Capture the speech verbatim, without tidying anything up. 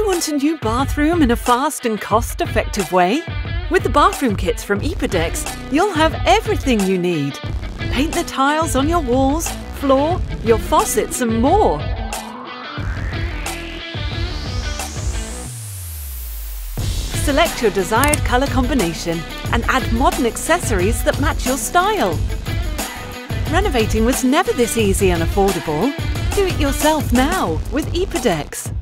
Want a new bathroom in a fast and cost-effective way? With the bathroom kits from EPODEX, you'll have everything you need. Paint the tiles on your walls, floor, your faucets and more. Select your desired colour combination and add modern accessories that match your style. Renovating was never this easy and affordable. Do it yourself now with EPODEX.